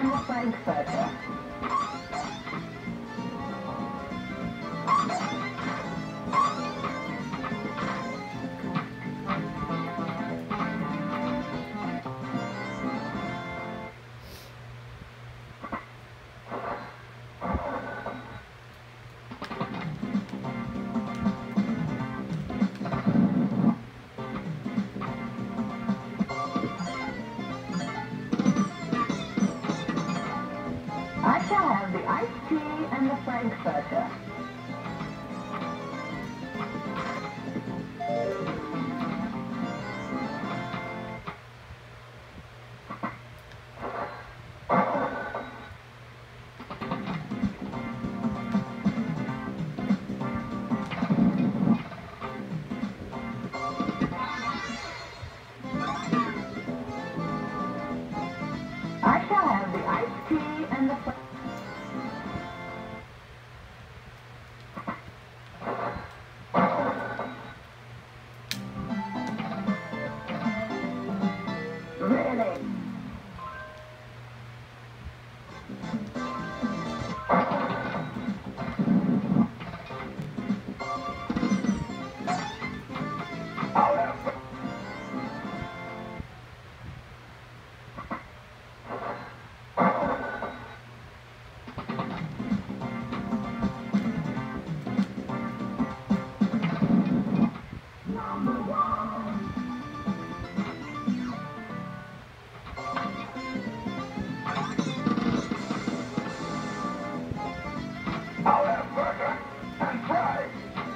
and the Frankfurter. I shall have the iced tea and the Frankfurter. I shall have the iced tea and the Really? I'll have burger and fries.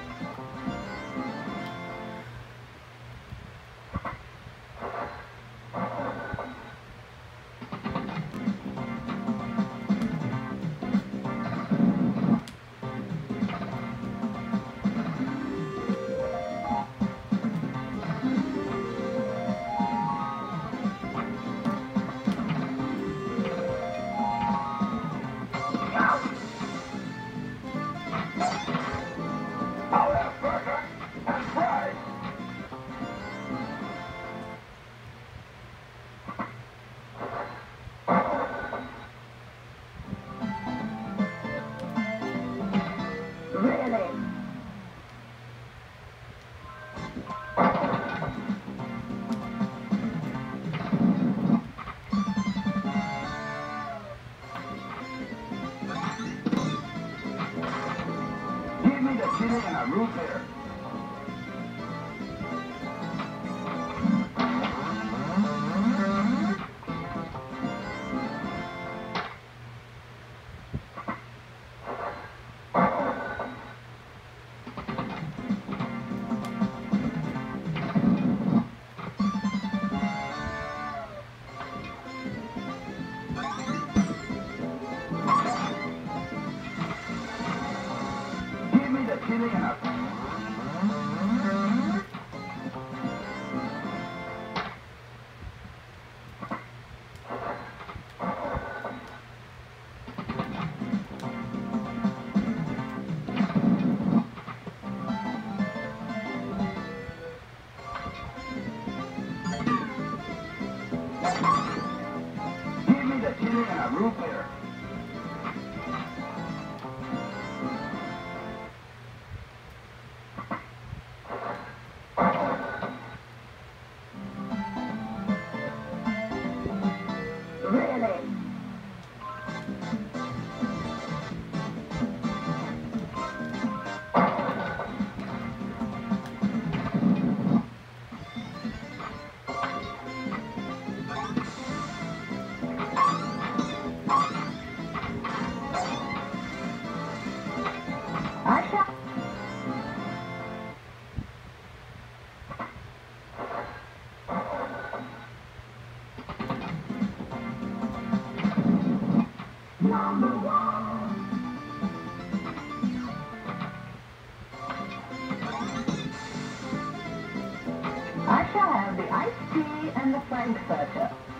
I'll have burger and fries. Really? Give me the chili and a root beer. Give me the chili and a Give me the chili and a root beer. Really? I shall. Number one. I shall have the iced tea and the Frankfurter.